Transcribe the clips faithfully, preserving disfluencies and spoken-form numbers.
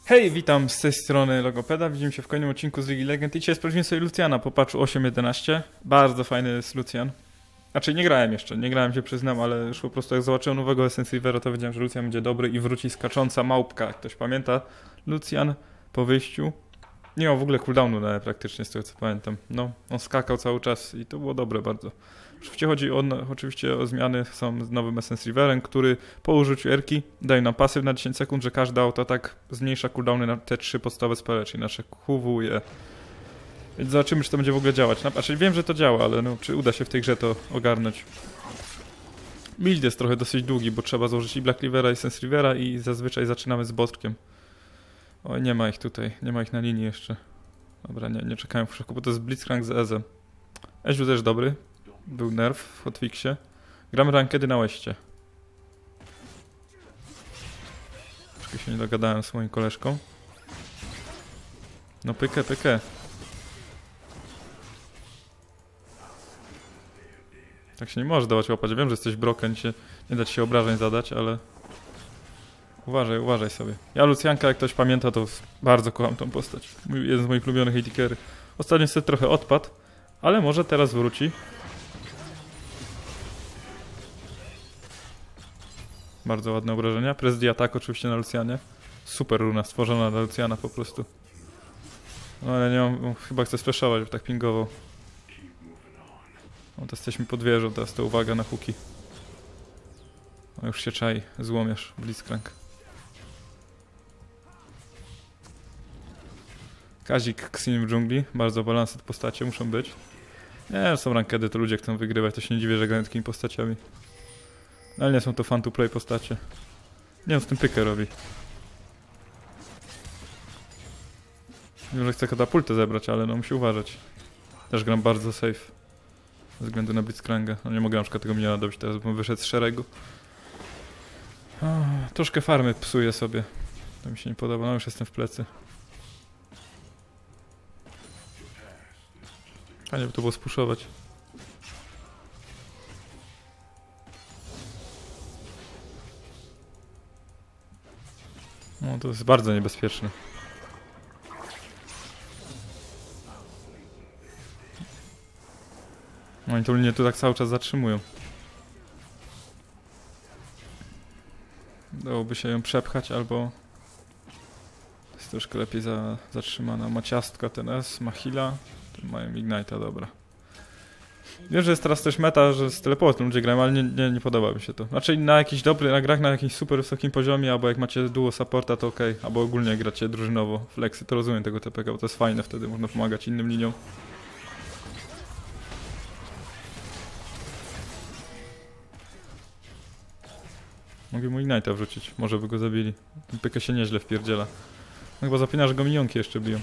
Hej, witam z tej strony Logopeda, widzimy się w kolejnym odcinku z Ligi Legend i dzisiaj sprawdzimy sobie Luciana po patchu osiem jedenaście. Bardzo fajny jest Lucian. Znaczy nie grałem jeszcze, nie grałem się przyznam, ale już po prostu jak zobaczyłem nowego Essence Rivera, to wiedziałem, że Lucian będzie dobry i wróci skacząca małpka. Jak ktoś pamięta, Lucian po wyjściu nie miał w ogóle cooldownu na praktycznie z tego co pamiętam. No, on skakał cały czas i to było dobre bardzo. Oczywiście chodzi o, oczywiście o zmiany, są z nowym Essence Riverem, który po użyciu erki daje nam pasyw na dziesięć sekund, że każdy autoatak zmniejsza cooldowny na te trzy podstawowe spele, czyli nasze Q W E. Więc zobaczymy, czy to będzie w ogóle działać. Znaczy wiem, że to działa, ale no, czy uda się w tej grze to ogarnąć. Build jest trochę dosyć długi, bo trzeba założyć i Black Rivera i Essence Rivera i zazwyczaj zaczynamy z Botkiem. Oj, nie ma ich tutaj, nie ma ich na linii jeszcze. Dobra, nie, nie czekałem w szoku, bo to jest Blitzcrank z Ezem. Eziu też dobry. Był nerf w Hotfixie. Gramy rankedy na Westie. Troszkę się nie dogadałem z moim koleżką. No pykę, pykę. Tak się nie może dawać łapać. Wiem, że jesteś broken, się, nie da ci się obrażeń zadać, ale... Uważaj, uważaj sobie. Ja Lucianka, jak ktoś pamięta, to bardzo kocham tą postać. Mój, jeden z moich ulubionych A D carry. Ostatnio sobie trochę odpadł, ale może teraz wróci. Bardzo ładne obrażenia. Presdi atak oczywiście na Lucianie. Super runa stworzona dla Luciana po prostu. No ale nie mam, chyba chcę splashować, bo tak pingował. No to jesteśmy pod wieżą, teraz to uwaga na huki. O, już się czai, złomiesz, Blitzcrank. Kazik Xin w dżungli, bardzo balansy postacie muszą być. Nie, są rankedy, to ludzie chcą wygrywać, to się nie dziwię, że grają takimi postaciami. Ale nie są to fan to play postacie. Nie wiem, z tym pykę robi. Wiem, że chce katapultę zebrać, ale no musi uważać. Też gram bardzo safe. Ze względu na Blitzcranka. No nie mogę na przykład tego miniona dobić, teraz bym wyszedł z szeregu. O, troszkę farmy psuję sobie. To mi się nie podoba, no już jestem w plecy. Fajnie by to było spuszować. No to jest bardzo niebezpieczne. No i to linię tu tak cały czas zatrzymują. Dałoby się ją przepchać albo... Jest troszkę lepiej za, zatrzymana. Ma ciastka ten S, ma heala. Mają Ignite'a, dobra. Wiem, że jest teraz też meta, że z teleportem ludzie grają, ale nie, nie, nie podoba mi się to. Znaczy na jakiś dobry, na grach na jakimś super wysokim poziomie, albo jak macie duo supporta, to okej. Okay. Albo ogólnie jak gracie drużynowo, flexy, to rozumiem tego T P K, bo to jest fajne, wtedy można pomagać innym liniom. Mogę mu Ignite'a wrzucić, może by go zabili. Ten pykę się nieźle wpierdziela. No chyba zapina, że go minionki jeszcze biją.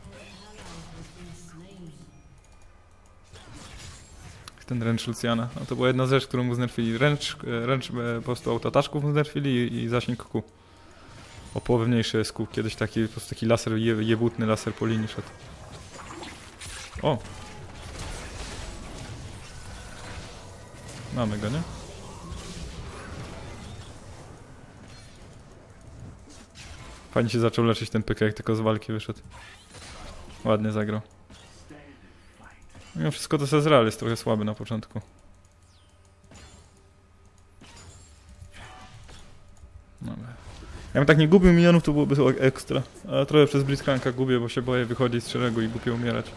Ten ręcz Luciana. No to była jedna z rzeczy, którą mu znerfili. Ręcz, ręcz po prostu autotaszków mu znerfili i, i zasięg Q. O połowę mniejszy jest Q. Kiedyś taki, po prostu taki laser, je, jebutny laser po linii szedł. O! Mamy go, nie? Fajnie się zaczął leczyć ten pyk, jak tylko z walki wyszedł. Ładnie zagrał. Mimo wszystko to Sezreal jest trochę słaby na początku. Dobra. Jakbym tak nie gubił minionów, to byłoby ekstra. Ale trochę przez Blitzcranka gubię, bo się boję wychodzić z szeregu i głupio umierać.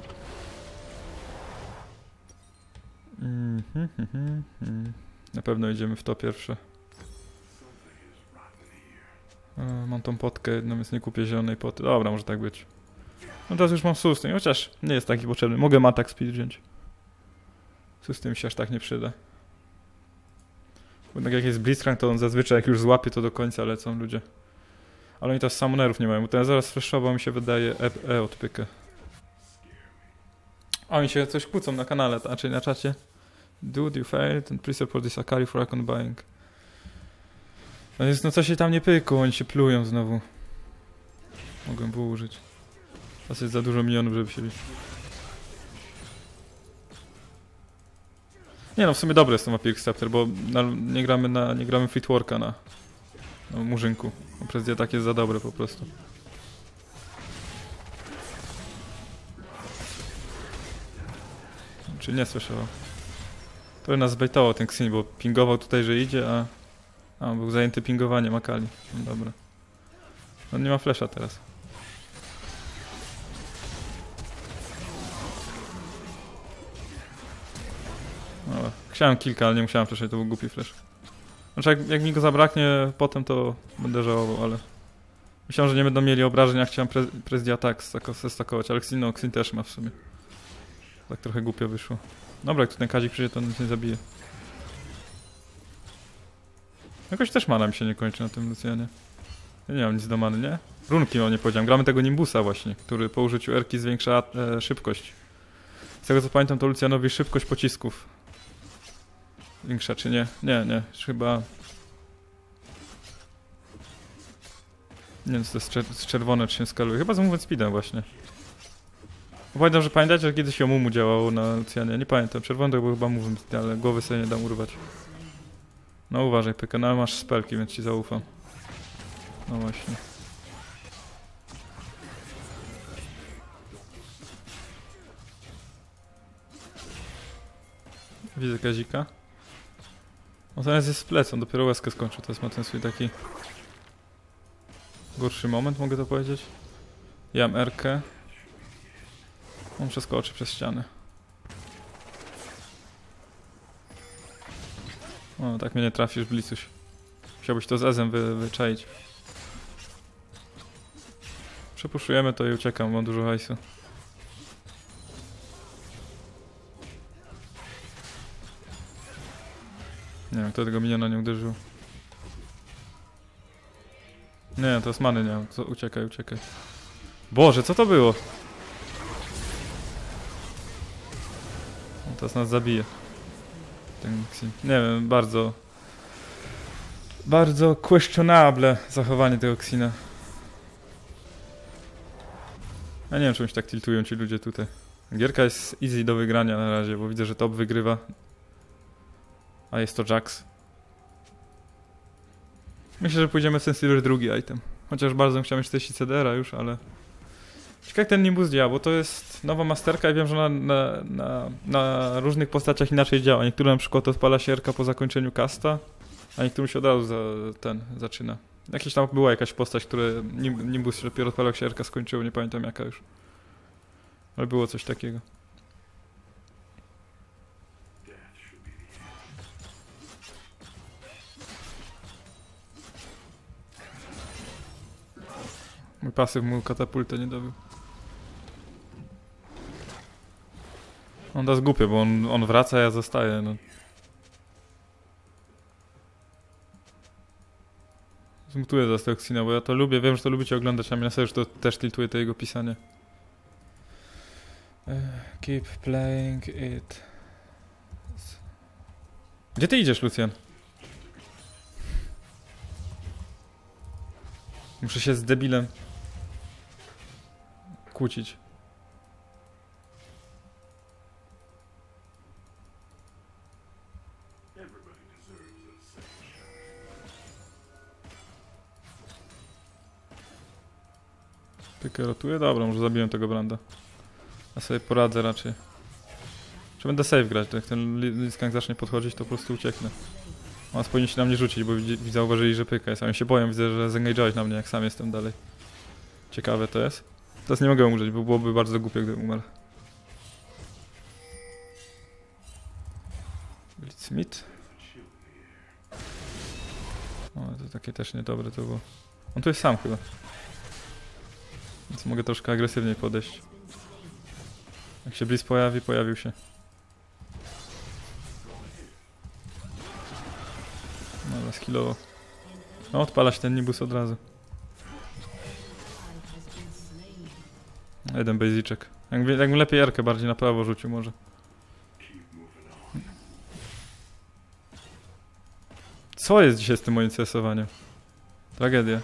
Mm -hmm, mm -hmm. Na pewno idziemy w to pierwsze. E, mam tą potkę jedną, więc nie kupię zielonej poty. Dobra, może tak być. No teraz już mam sustain, chociaż nie jest taki potrzebny. Mogę atak speed wziąć. Sustain mi się aż tak nie przyda. Bo jak jest Blitzcrank, to on zazwyczaj jak już złapie, to do końca lecą ludzie. Ale oni też summonerów nie mają, bo ten zaraz flashował mi się wydaje E, e odpykę. A oni się coś kłócą na kanale, znaczy na czacie. Dude, you failed and please report this Akali for account buying. No jest, no co się tam nie pyku, oni się plują znowu. Mogłem było użyć. Teraz jest za dużo minionów, żeby się bić. Nie no, w sumie dobre jest to Vampiric Scepter, bo na, nie gramy na, nie gramy Fleetworka na, No, murzynku. Bo przez tak jest za dobre po prostu. Czy nie słyszał? To nas zbejtował ten Xin, bo pingował tutaj, że idzie, a... A, był zajęty pingowaniem Akali. No dobra. On nie ma flesza teraz. No, chciałem kilka, ale nie musiałem fleszać, to był głupi flash. Znaczy jak, jak mi go zabraknie potem, to będę żałował, ale... Myślałem, że nie będą mieli obrażeń, jak chciałem pre Prez Attack zestakować, ale Xin, no, Xin też ma w sumie. Tak trochę głupio wyszło. Dobra, jak tu ten Kazik przyjdzie, to nic nie zabije. Jakoś też mana mi się nie kończy na tym Lucianie. Ja nie mam nic do many, nie? Runki mam, nie powiedziałem. Gramy tego Nimbusa właśnie, który po użyciu Erki zwiększa e, szybkość. Z tego co pamiętam, to Lucianowi szybkość pocisków większa, czy nie? Nie, nie. Chyba... Nie wiem, co to jest czer czerwone, czy się skaluje. Chyba z Movement Speedem właśnie. Pamiętam, że pamiętacie, że kiedyś Yomumu działało na Lucianie. Nie pamiętam. Czerwony to był chyba Movement Speed, ale głowy sobie nie dam urwać. No uważaj, Pyka. No ale masz spelki, więc ci zaufam. No właśnie. Widzę Kazika. On teraz jest z plecą, dopiero łezkę skończył. Teraz ma ten swój taki... gorszy moment, mogę to powiedzieć. Ja mam Erkę. On przeskoczy przez ścianę. O, tak mnie nie trafisz, Blicuś. Chciałbyś to z Ezem wy, wyczaić. Przepuszczujemy to i uciekam, mam dużo hajsu. Nie wiem, kto tego miniona nie uderzył. Nie, to jest many nie mam. Uciekaj, uciekaj. Boże, co to było? Teraz nas zabije. Ten Xin. Nie wiem, bardzo... Bardzo questionable zachowanie tego Xina. Ja nie wiem, czemu się tak tiltują ci ludzie tutaj. Gierka jest easy do wygrania na razie, bo widzę, że top wygrywa. A jest to Jax. Myślę, że pójdziemy Sensitive drugi item. Chociaż bardzo bym chciał mieć teścić C D R a już, ale... Ciekawe jak ten Nimbus działa, bo to jest nowa masterka i wiem, że na, na, na, na różnych postaciach inaczej działa. Niektóre na przykład odpala się R K po zakończeniu casta, a niektórym się od razu za, ten zaczyna. Jakieś tam była jakaś postać, która Nimbus się dopiero odpalał, jak się R K skończyło, nie pamiętam jaka już. Ale było coś takiego. Mój pasyw mu katapultę nie dobił. On da zgupie, bo on, on wraca, a ja zostaję, no. Zmutuję za tego Xina, bo ja to lubię, wiem, że to lubicie oglądać, a mnie na serio, że to też tiltuje to jego pisanie. Uh, keep playing it. Gdzie ty idziesz, Lucian? Muszę się z debilem kłócić. Pykę rotuje? Dobra, może zabiję tego Branda. Ja sobie poradzę raczej. Czy będę safe grać, to jak ten Liskang zacznie podchodzić, to po prostu ucieknę. On powinien się na mnie rzucić, bo widzi, zauważyli, że pyka jest. A oni się boją, widzę, że zengage'owałeś na mnie, jak sam jestem dalej. Ciekawe to jest. Teraz nie mogę umrzeć, bo byłoby bardzo głupie, gdybym umarł. Blitzmith. O, to takie też niedobre to było. On tu jest sam chyba. Więc mogę troszkę agresywniej podejść. Jak się Blitz pojawi, pojawił się. Dobra, skillowo. No, odpala się ten Nimbus od razu. Jeden basicek. Jakbym jak lepiej Jarkę bardziej na prawo rzucił może. Co jest dzisiaj z tym moim C S-owaniem? Tragedia.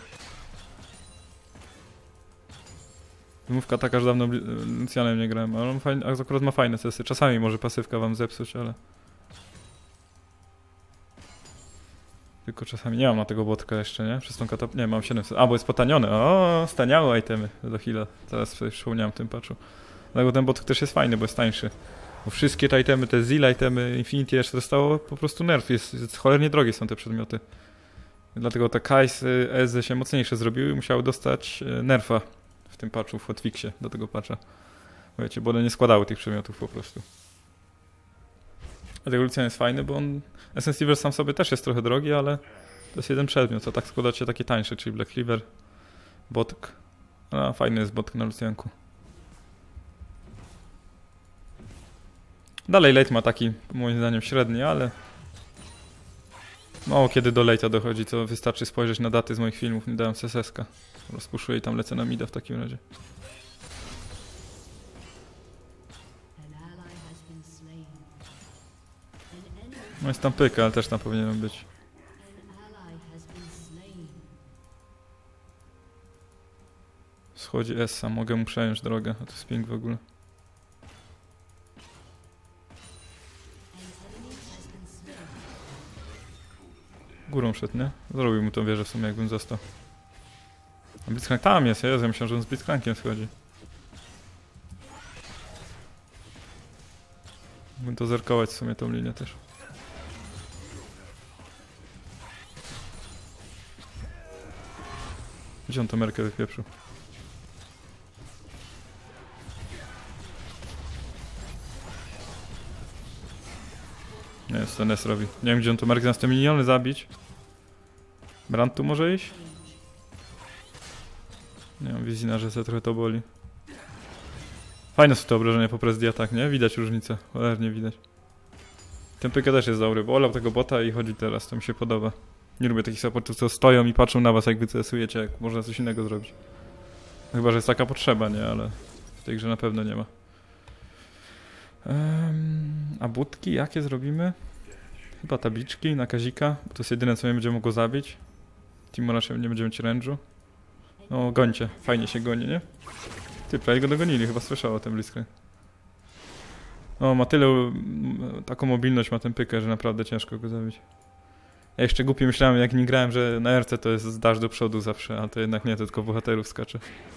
Wymówka taka, że dawno Lucianem nie grałem, ale on fajne, akurat ma fajne C S-y. Czasami może pasywka wam zepsuć, ale... Tylko czasami nie mam na tego botka jeszcze, nie? Przez tą katap... Nie, mam siedemset. A, bo jest potaniony. O, staniały itemy do heala. Teraz sobie przypomniałem w tym patchu. Dlatego ten bot też jest fajny, bo jest tańszy. Bo wszystkie te itemy, te Zilla itemy, Infinity jeszcze dostało po prostu nerf. Jest, jest cholernie drogie są te przedmioty. Dlatego te Kais, Eze się mocniejsze zrobiły i musiały dostać nerfa w tym patchu, w hotfixie do tego patcha. Wiecie, bo one nie składały tych przedmiotów po prostu. Dlatego Lucian jest fajny, bo on... Essence Cleaver sam sobie też jest trochę drogi, ale to jest jeden przedmiot, a tak składać się takie tańsze, czyli Black Cleaver, Botk. A, fajny jest Botk na Lucianku. Dalej late ma taki, moim zdaniem, średni, ale... Mało kiedy do late'a dochodzi, to wystarczy spojrzeć na daty z moich filmów, nie dałem C S S ka. Rozpuszuję i tam lecę na mida w takim razie. No jest tam pyka, ale też tam powinienem być. Schodzi Essa, mogę mu przejąć drogę, a to jest ping w ogóle. Górą szedł, nie? Zrobił mu tą wieżę w sumie, jakbym został. A Blitzcrank tam jest, ja myślałem, że on z Blitzcrankiem schodzi. Mógłbym to zerkować w sumie tą linię też. Gdzie on tą merkę wypieprzył? Nie, jest ten S robi. Nie wiem, gdzie on tą merkę zamiast te miniony zabić. Brand tu może iść? Nie mam wizji na, że se trochę to boli. Fajne są te obrażenia po press attack, nie? Widać różnicę. Cholernie widać. Ten pyka też jest dobry, bo olał tego bota i chodzi teraz. To mi się podoba. Nie lubię takich supportów, co stoją i patrzą na was, jak wy C S ujecie, jak można coś innego zrobić. Chyba, że jest taka potrzeba, nie? Ale w tej grze na pewno nie ma. Um, a budki jakie zrobimy? Chyba tabliczki na Kazika, bo to jest jedyne, co mnie będzie mogło zabić. Timo raczej nie będziemy ci rężu. No, gońcie. Fajnie się goni, nie? Ty, prawie go dogonili, chyba słyszał o tym Blitzcrank. No, ma tyle... Taką mobilność ma ten pykę, że naprawdę ciężko go zabić. Ja jeszcze głupio myślałem, jak nie grałem, że na R C to jest dash do przodu zawsze, a to jednak nie, to tylko bohaterów skacze.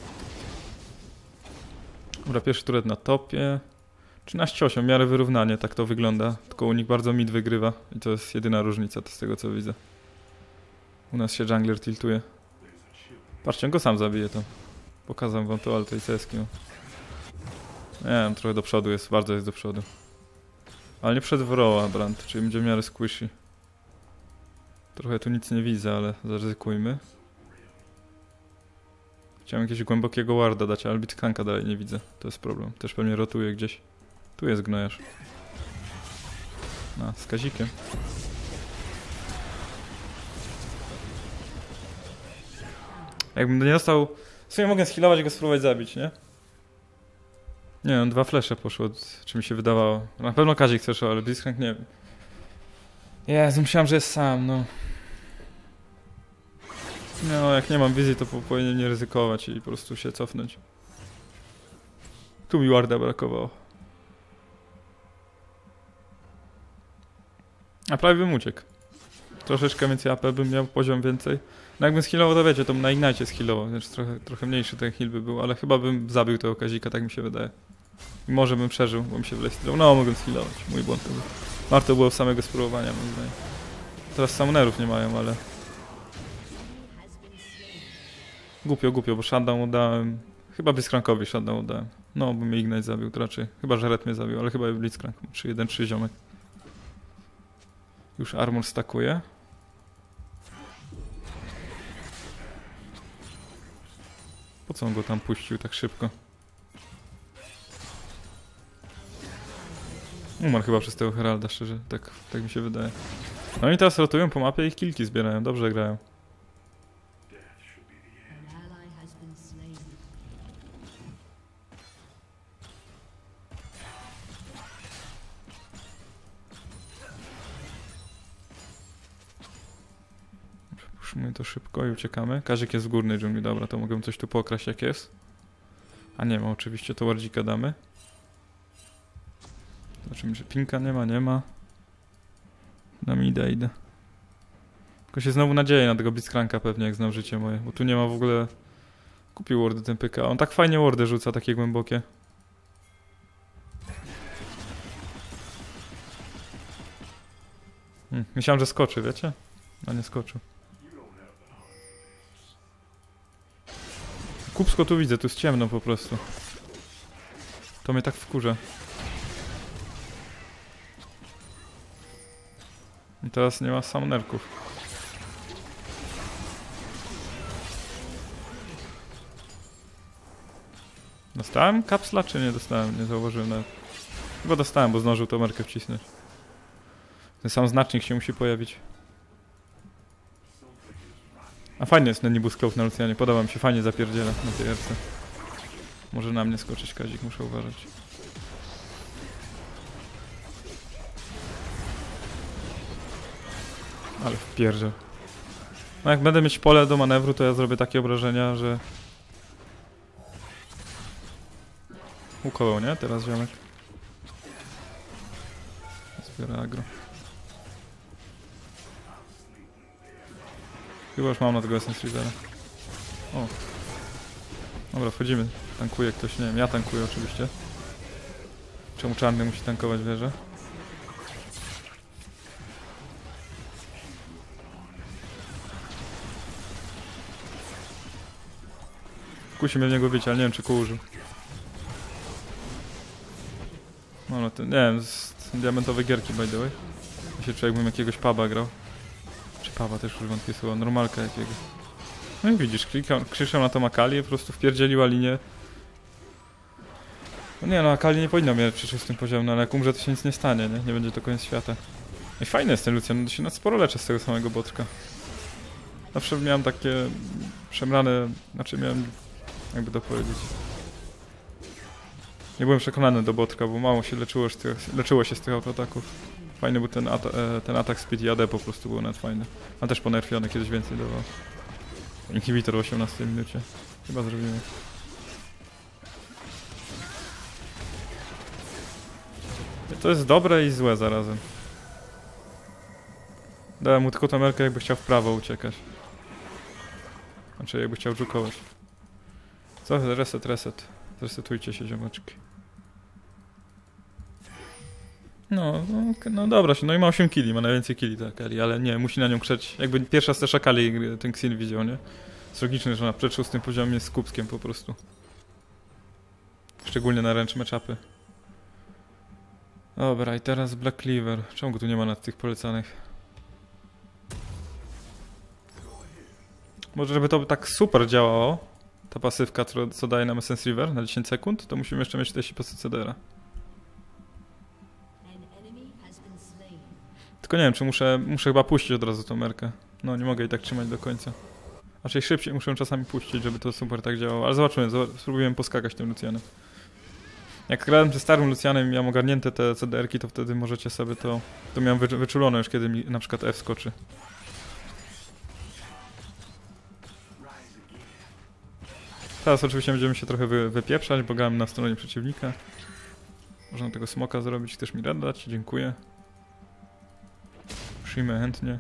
Dobra, pierwszy turet na topie. trzynaście osiem, w miarę wyrównanie, tak to wygląda. Tylko u nich bardzo mid wygrywa i to jest jedyna różnica to z tego, co widzę. U nas się jungler tiltuje. Patrzcie, on go sam zabije to. Pokazam wam to, ale tej ceski. No. Nie wiem, trochę do przodu jest, bardzo jest do przodu. Ale nie przed Wroła Brand, czyli będzie w miarę squishy. Trochę tu nic nie widzę, ale zaryzykujmy. Chciałem jakiegoś głębokiego warda dać, ale Blitzcranka dalej nie widzę. To jest problem. Też pewnie rotuje gdzieś. Tu jest gnojarz. A, z Kazikiem. Jakbym nie dostał... W sumie mogę skillować i go spróbować zabić, nie? Nie wiem, dwa flesze poszło, czy mi się wydawało. Na pewno Kazik słyszał, ale Blitzcrank nie wiem. Jezu, myślałem, że jest sam, no. No, jak nie mam wizji, to powinien nie ryzykować i po prostu się cofnąć. Tu mi warda brakowało. A prawie bym uciekł. Troszeczkę więcej A P bym miał, poziom więcej. No jakbym skillował, to wiecie, to bym na Ignite skillował, więc trochę, trochę mniejszy ten heal by był, ale chyba bym zabił tego Kazika, tak mi się wydaje. I może bym przeżył, bo mi się wydaje skillował. No, mogłem skillować, mój błąd to był. Warto było samego spróbowania, moim zdaniem. Teraz summonerów nie mają, ale... Głupio, głupio, bo shutdown udałem. Chyba Blitzcrankowi shutdown udałem. No, bo mnie Ignite zabił, to raczej. Chyba, że Red mnie zabił, ale chyba Blitzcrank. trzy jeden trzy ziomek. Już armor stakuje. Po co on go tam puścił tak szybko? Umarł chyba przez tego Heralda, szczerze. Tak, tak mi się wydaje. No i teraz rotują po mapie i kilki zbierają. Dobrze grają. Puszczmy to szybko i uciekamy. Kazik jest w górnej dżungli, dobra, to mogę coś tu pokraść jak jest. A nie ma, oczywiście, to wardzika damy. Zobaczymy, że pinka nie ma, nie ma. Na mida idę. Tylko się znowu nadzieję na tego Blitzcranka pewnie, jak znam życie moje. Bo tu nie ma w ogóle... Kupił wardy ten pyka. On tak fajnie wardy rzuca, takie głębokie. Hmm, myślałem, że skoczy, wiecie? A nie skoczył. Kupsko tu widzę, tu jest ciemno po prostu. To mnie tak wkurza. I teraz nie ma summonerków. Dostałem kapsla, czy nie dostałem? Nie zauważyłem nawet. Chyba dostałem, bo zdążył tą merkę wcisnąć. Ten sam znacznik się musi pojawić. A fajnie jest ten Nibus Cloak na Lucianie, podoba mi się, fajnie zapierdziela na tej erce. Może na mnie skoczyć Kazik, muszę uważać. Ale wpierdziel. No jak będę mieć pole do manewru, to ja zrobię takie obrażenia, że... Ukołał, nie? Teraz ziomek. Zbiorę agro. Chyba już mam na tego Essence Reavera. O. Dobra, wchodzimy. Tankuje ktoś, nie wiem, ja tankuję oczywiście. Czemu czarny musi tankować wieżę? Kusi mnie w niego bić, ale nie wiem czy kół użył. No, no to, nie wiem, z diamentowej gierki by the way. Ja się czuję jakbym jakiegoś puba grał. Czy puba też już wątpię słowa, normalka jakiegoś. No i widzisz, klikam, krzyczę na tą Akalię, po prostu wpierdzieliła linię. No nie no, Akali nie powinna mieć przy szóstym poziomie, no ale jak umrze to się nic nie stanie, nie? Nie będzie to koniec świata. I fajny jest ten Lucian, no się na sporo leczę z tego samego botrka. Zawsze miałem takie przemrane, znaczy miałem, jakby to powiedzieć. Nie byłem przekonany do botka, bo mało się leczyło, z tych, leczyło się z tych autoataków. Fajny był ten, ata ten atak speed i A D po prostu był nawet fajny. A też ponerfiony, kiedyś więcej dawał. Inhibitor w osiemnastej minucie. Chyba zrobimy. To jest dobre i złe zarazem. Dałem mu tylko tą melkę, jakby chciał w prawo uciekać. Znaczy jakby chciał dżukować. Co? Reset, reset. Zresetujcie się, ziomeczki. No, no, no dobra się, no i ma osiem killi, ma najwięcej killi ta Akali, ale nie, musi na nią krzeć. Jakby pierwsza z też Akali ten Xin widział, nie? Jest logiczne, że na przed szóstym poziomie jest z kubskiem po prostu. Szczególnie na ręcz matchupy. Dobra, i teraz Black Cleaver. Czemu go tu nie ma na tych polecanych? Może żeby to tak super działało, ta pasywka, co daje nam Essence Reaver na dziesięć sekund, to musimy jeszcze mieć czterdzieści procent C D R-a. Tylko nie wiem, czy muszę, muszę chyba puścić od razu tą merkę. No, nie mogę jej tak trzymać do końca. Raczej szybciej muszę czasami puścić, żeby to super tak działało. Ale zobaczymy, spróbujemy poskakać tym Lucianem. Jak grałem ze starym Lucianem i miałem ogarnięte te C D R-ki, to wtedy możecie sobie to... To miałem wyczulone już, kiedy mi na przykład F skoczy. Teraz oczywiście będziemy się trochę wy, wypieprzać, bo grałem na stronie przeciwnika. Można tego smoka zrobić, chcesz mi rad dać? Dziękuję. Przyjmę chętnie.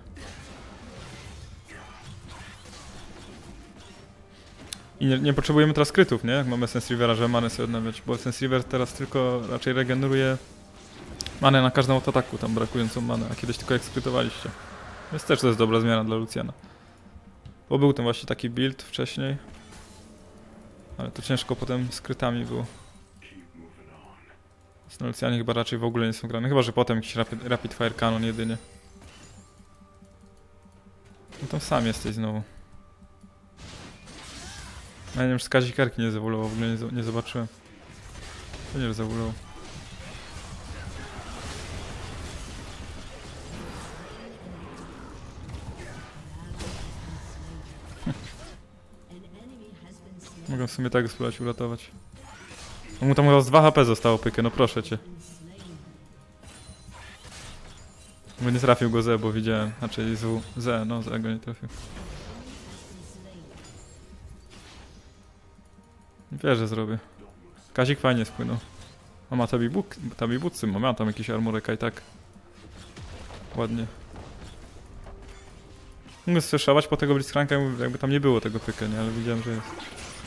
I nie, nie potrzebujemy teraz krytów, nie? Jak mamy Essence Reavera, że manę sobie odnawiać, bo Essence Reaver teraz tylko raczej regeneruje manę na każdym autoataku, tam brakującą manę, a kiedyś tylko jak skrytowaliście. Więc też to jest dobra zmiana dla Luciana. Bo był ten właśnie taki build wcześniej. Ale to ciężko potem z krytami było. Na Lucianie chyba raczej w ogóle nie są grane, chyba że potem jakiś rapid, rapid Fire Cannon jedynie. No tam sam jesteś znowu. Ja nie wiem, czy z kazikarki nie zawulował, w ogóle nie, nie zobaczyłem. To nie zawulował. Mogę w sumie tak spróbować uratować. No mu tam chyba z dwa H P zostało pykę, no proszę cię. Bo nie trafił go Z, bo widziałem. Znaczy z Z, no Z go nie trafił. Wiesz, że zrobię. Kazik fajnie spłynął. A ma tabibucy, ma tam jakiś armorek i tak. Ładnie. Mógłbym strzałać po tego Blitzcranka, jakby tam nie było tego pyka, nie? Ale widziałem, że jest.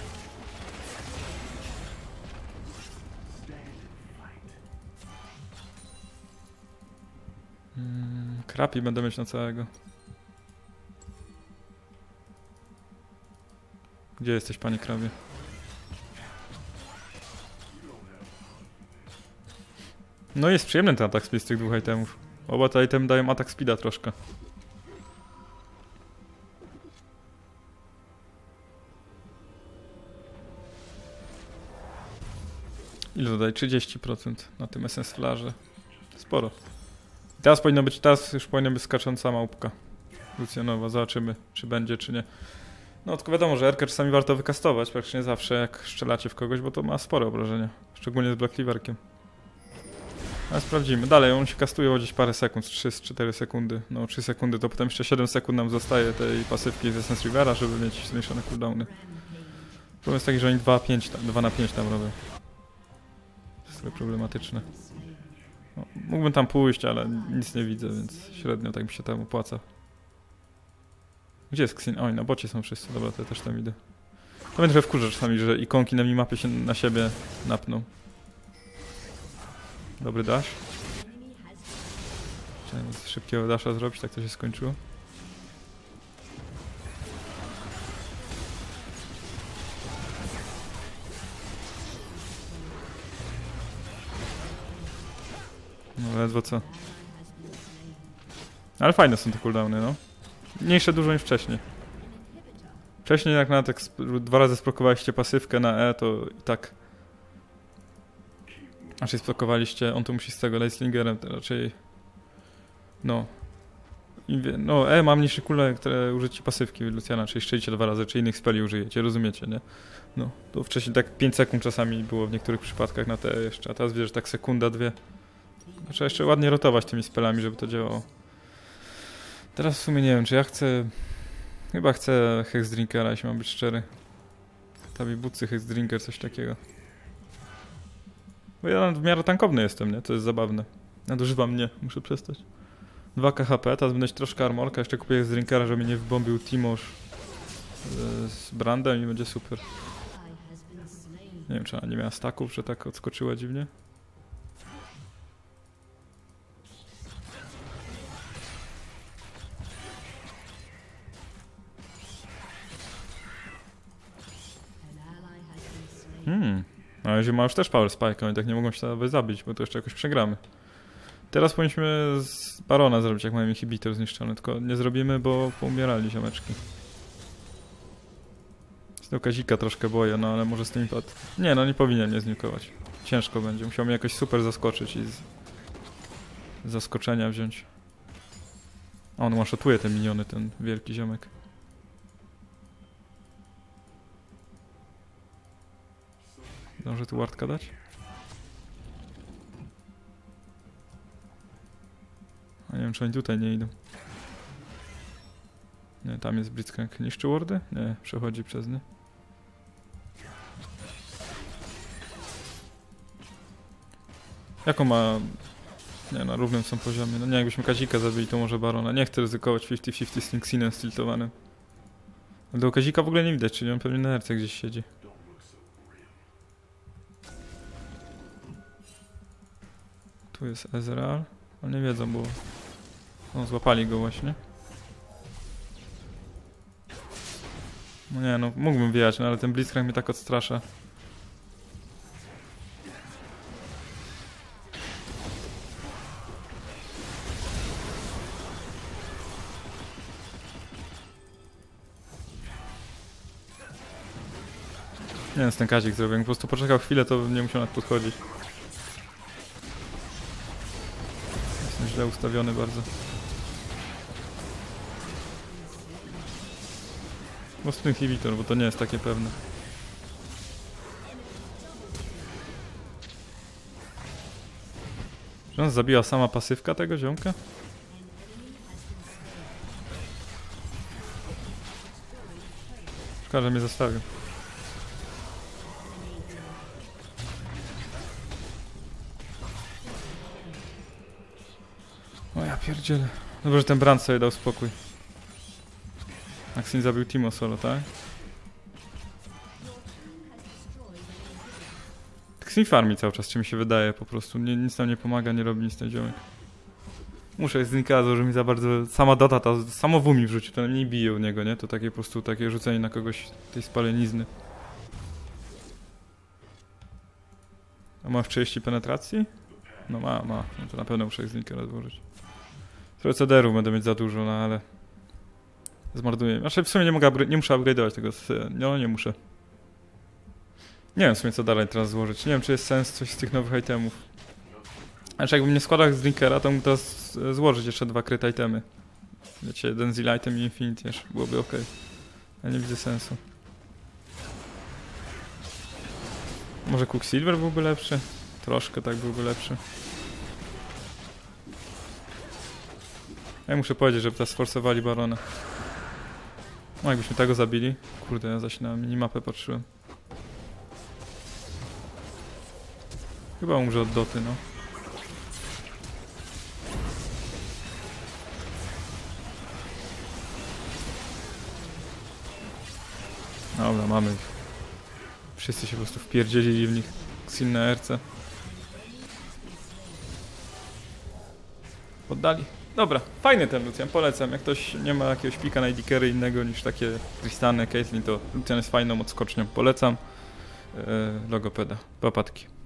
Hmm, krapi będę mieć na całego. Gdzie jesteś, panie krabie? No jest przyjemny ten atak speed z tych dwóch itemów. Oba te itemy dają atak speeda troszkę. Ile dodaj? trzydzieści procent na tym Essence Flarze. Sporo. I teraz powinno być, teraz już powinna być skacząca małpka Lucjanowa. Zobaczymy, czy będzie, czy nie. No tylko wiadomo, że Erkę czasami warto wykastować, praktycznie zawsze, jak strzelacie w kogoś, bo to ma spore obrażenia. Szczególnie z Black Cleaverkiem. Ale sprawdzimy. Dalej, on się kastuje o gdzieś parę sekund, trzy cztery sekundy. No trzy sekundy, to potem jeszcze siedem sekund nam zostaje tej pasywki z Essence Rivera, żeby mieć zmniejszone cooldowny. Problem jest taki, że oni dwa na pięć tam robią. To jest trochę problematyczne. No, mógłbym tam pójść, ale nic nie widzę, więc średnio tak mi się tam opłaca. Gdzie jest Xin? Oj, na bocie są wszyscy. Dobra, to ja też tam idę. To będzie trochę wkurza czasami, że ikonki na minimapie się na siebie napną. Dobry dash. Chciałem szybkiego dasha zrobić, tak to się skończyło. No ledwo co. Ale fajne są te cooldowny, no. Mniejsze dużo niż wcześniej. Wcześniej jak nawet jak dwa razy sprokowaliście pasywkę na E, to i tak... Raczej sprokowaliście, on tu musi z tego Leislingerem, to raczej... No. Wie, no E ma mniejsze kule, które użycie pasywki Luciana, czyli szczelicie dwa razy, czy innych speli użyjecie, rozumiecie, nie? No. To wcześniej tak pięć sekund czasami było w niektórych przypadkach na te jeszcze, a teraz wiesz, że tak sekunda, dwie. Trzeba jeszcze ładnie rotować tymi spelami, żeby to działało. Teraz w sumie nie wiem, czy ja chcę... Chyba chcę Hex Drinkera, jeśli mam być szczery. Tabibucy, Hex Drinker, coś takiego. Bo ja w miarę tankowny jestem, nie? To jest zabawne. Nadużywam mnie, muszę przestać. dwa K H P, teraz będę mieć troszkę armorka, jeszcze kupię Hex Drinkera, żeby mnie nie wbombił Timosz z Brandem i będzie super. Nie wiem, czy ona nie miała staków, że tak odskoczyła dziwnie. Hmm. No Zima już też Power Spike, oni tak nie mogą się nawet zabić, bo to jeszcze jakoś przegramy. Teraz powinniśmy z Barona zrobić, jak mają inhibitor zniszczony, tylko nie zrobimy, bo poumierali ziomeczki. Z tego Kazika troszkę boję, no ale może z tym pad... Nie, no nie powinien mnie zniukować. Ciężko będzie, musiał mnie jakoś super zaskoczyć i z, z zaskoczenia wziąć. A on one-shotuje te miniony, ten wielki ziomek. Zdążę tu wardka dać? A nie wiem, czy oni tutaj nie idą. Nie, tam jest Blitzcrank. Niszczy wardy? Nie, przechodzi przez nie. Jaką ma... Nie, na równym są poziomie. No nie, jakbyśmy Kazika zabili, to może Barona. Nie chcę ryzykować pięćdziesiąt pięćdziesiąt z Tinksinem stiltowanym. Ale do Kazika w ogóle nie widać, czyli on pewnie na herce gdzieś siedzi. Tu jest Ezreal. Ale nie wiedzą, bo... No, złapali go właśnie. No nie, no mógłbym wjechać, no ale ten Blitzcrank mnie tak odstrasza. Nie wiem, ten Kazik zrobił. Jak po prostu poczekał chwilę, to nie musiał nawet podchodzić. Jestem źle ustawiony bardzo. Mocny inhibitor, bo to nie jest takie pewne. Czy on zabiła sama pasywka tego ziomka? Szkoda, że mnie zostawił. O ja pierdzielę. Dobrze, że ten Brand sobie dał spokój. Axin zabił Timo solo, tak? Xin farmi cały czas, czy mi się wydaje po prostu. Nie, nic tam nie pomaga, nie robi nic ten ziomek. Muszę z Ninkazą, że mi za bardzo... Sama data, ta, samo W mi wrzuci, to mnie nie bije u niego, nie? To takie po prostu takie rzucenie na kogoś tej spalenizny. A ma w trzydzieści penetracji? No ma, ma. No to na pewno muszę z Ninkera złożyć. Trochę C D-ów będę mieć za dużo, no ale... Zmarnuję. Znaczy w sumie nie, mogę, nie muszę upgrade'ować tego. No nie muszę. Nie wiem w sumie co dalej teraz złożyć. Nie wiem czy jest sens coś z tych nowych itemów. Znaczy jakbym nie składał z Drinkera, to mógł teraz złożyć jeszcze dwa crit itemy. Wiecie, jeden Zeal item i Infinity jeszcze. Byłoby ok. Ja nie widzę sensu. Może Quicksilver byłby lepszy? Troszkę tak byłby lepszy. Ja muszę powiedzieć, żeby teraz sforsowali Barona. No jakbyśmy tego zabili. Kurde, ja zaś na minimapę patrzyłem. Chyba umrze od doty, no. Dobra, mamy ich. Wszyscy się po prostu wpierdzielili w nich. Xin na R C. Poddali. Dobra, fajny ten Lucian, polecam. Jak ktoś nie ma jakiegoś pika na A D carry innego niż takie Tristany, Caitlyn, to Lucian jest fajną odskocznią. Polecam. Yy, logopeda. Papatki.